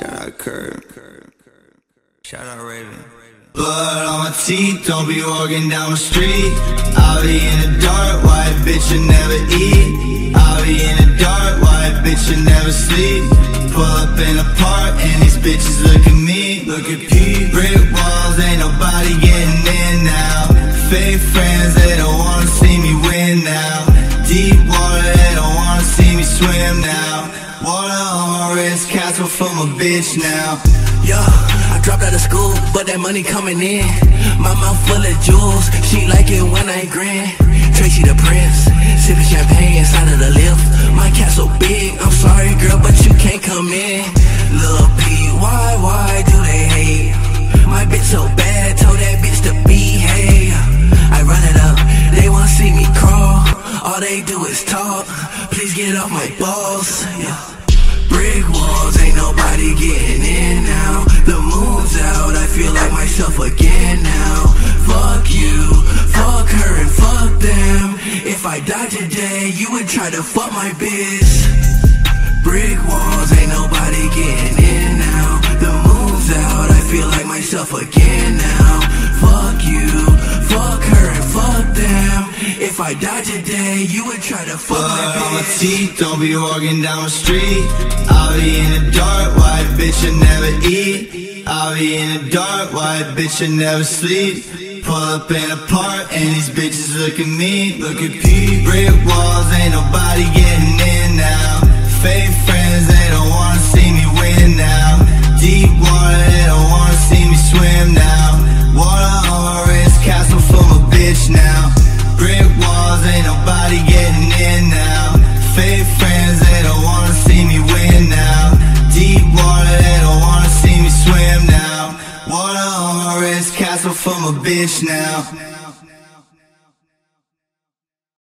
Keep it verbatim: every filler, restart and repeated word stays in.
Shout out Curb. Shout out Raven. Blood on my teeth, don't be walking down the street. I'll be in the dark, white bitch you never eat. I'll be in the dark, white bitch you never sleep. Pull up in the park and these bitches look at me. Look at P, brick walls, ain't nobody getting in now. Fake friends, they don't wanna see me win now. Deep water, they don't wanna see me swim now. Water on my wrist, castle for my bitch now. Yo, I dropped out of school, but that money coming in. My mouth full of jewels, she like it when I grin. Tracy the Prince, sipping champagne inside of the lift. My castle big, I'm sorry girl, but you can't come in. Lil Peep, why, why do they hate? My bitch so bad, told that bitch to behave. I run it up, they wanna see me crawl. All they do is talk, please get off my balls. Yeah. Brick walls, ain't nobody getting in now. The moon's out, I feel like myself again now. Fuck you, fuck her and fuck them. If I died today, you would try to fuck my bitch. Brick walls, ain't nobody getting in now. The moon's out, I feel like myself again now. Fuck you, fuck her and fuck them. If I died today, you would try to fuck my bitch. Blood on my teeth, don't be walking down the street. I'll be in the dark, white bitch you never eat. I'll be in the dark, white bitch you never sleep. Pull up in a park and these bitches look at me. Look at P, brick walls, ain't nobody getting in now. Fake friends, they don't wanna see me win now. Deep water, they don't wanna see me swim now. Water on my wrist, castle for my bitch now. Brick walls, ain't nobody getting in now. Fake friends, they don't wanna see me win now. Deep water, they don't wanna see me swim now. Water on my wrist, castle for my bitch now.